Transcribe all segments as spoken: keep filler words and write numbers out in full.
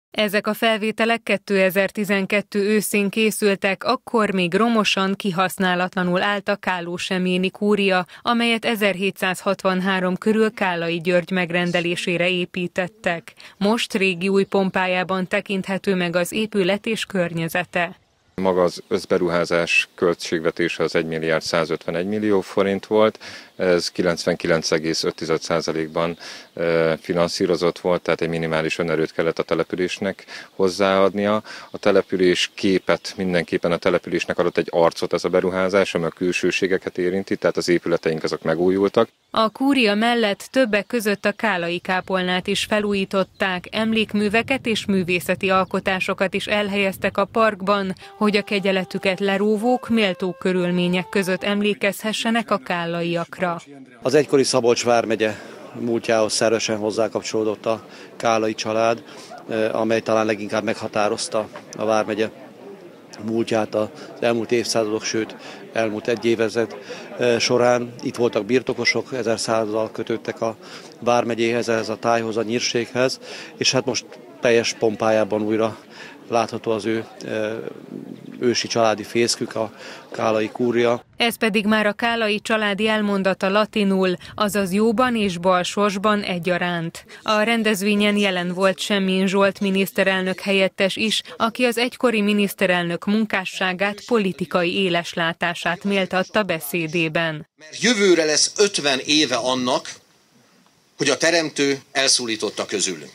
Ezek a felvételek kétezer-tizenkettő őszén készültek, akkor még romosan, kihasználatlanul állt a Kálósemjéni kúria, amelyet ezerhétszázhatvanhárom körül Kállai György megrendelésére építettek. Most régi új pompájában tekinthető meg az épület és környezete. Maga az összberuházás költségvetése az egy milliárd százötvenegy millió forint volt, ez kilencvenkilenc egész öt százalékban finanszírozott volt, tehát egy minimális önerőt kellett a településnek hozzáadnia. A település képet, mindenképpen a településnek adott egy arcot ez a beruházás, ami a külsőségeket érinti, tehát az épületeink azok megújultak. A kúria mellett többek között a Kállai kápolnát is felújították, emlékműveket és művészeti alkotásokat is elhelyeztek a parkban, hogy a kegyeletüket leróvók méltó körülmények között emlékezhessenek a kállaiakra. Az egykori Szabolcs vármegye múltjához szervesen hozzákapcsolódott a Kállai család, amely talán leginkább meghatározta a vármegye múltját az elmúlt évszázadok, sőt elmúlt egy évezred során. Itt voltak birtokosok, ezer századdal kötődtek a vármegyéhez, ehhez a tájhoz, a nyírséghez, és hát most teljes pompájában újra látható az ő ősi családi fészkük, a Kállai kúria. Ez pedig már a Kállai családi elmondata latinul, azaz jóban és bal sorsban egyaránt. A rendezvényen jelen volt Semjén Zsolt miniszterelnök helyettes is, aki az egykori miniszterelnök munkásságát, politikai éleslátását méltatta beszédében. Mert jövőre lesz ötven éve annak, hogy a Teremtő elszólította közülünk.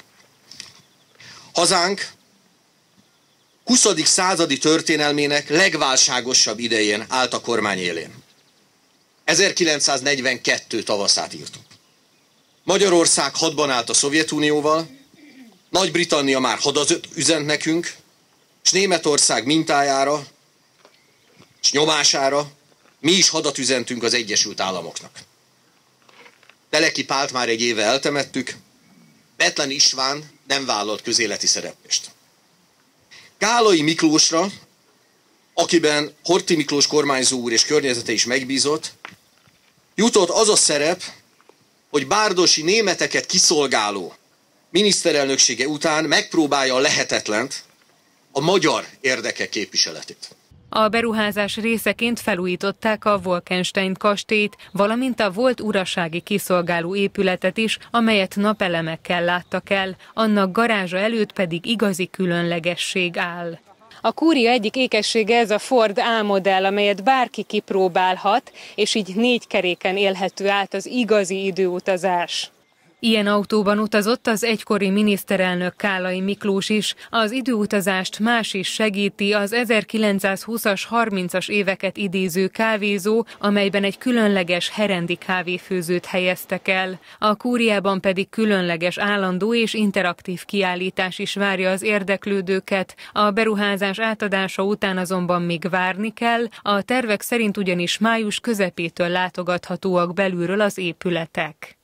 Hazánk huszadik századi történelmének legválságosabb idején állt a kormány élén. ezerkilencszáznegyvenkettő tavaszát írtuk. Magyarország hadban állt a Szovjetunióval, Nagy-Britannia már hadat üzent nekünk, és Németország mintájára, és nyomására mi is hadat üzentünk az Egyesült Államoknak. Teleki Pált már egy éve eltemettük, Bethlen István nem vállalt közéleti szereplést. Kállai Miklósra, akiben Horthy Miklós kormányzó úr és környezete is megbízott, jutott az a szerep, hogy bárdosi németeket kiszolgáló miniszterelnöksége után megpróbálja a lehetetlent, a magyar érdekek képviseletét. A beruházás részeként felújították a Wolkenstein kastélyt, valamint a volt urasági kiszolgáló épületet is, amelyet napelemekkel láttak el, annak garázsa előtt pedig igazi különlegesség áll. A kúria egyik ékessége ez a Ford A-modell, amelyet bárki kipróbálhat, és így négy keréken élhető át az igazi időutazás. Ilyen autóban utazott az egykori miniszterelnök Kállai Miklós is. Az időutazást más is segíti az ezerkilencszázhúszas, harmincas éveket idéző kávézó, amelyben egy különleges herendi kávéfőzőt helyeztek el. A kúriában pedig különleges állandó és interaktív kiállítás is várja az érdeklődőket. A beruházás átadása után azonban még várni kell, a tervek szerint ugyanis május közepétől látogathatóak belülről az épületek.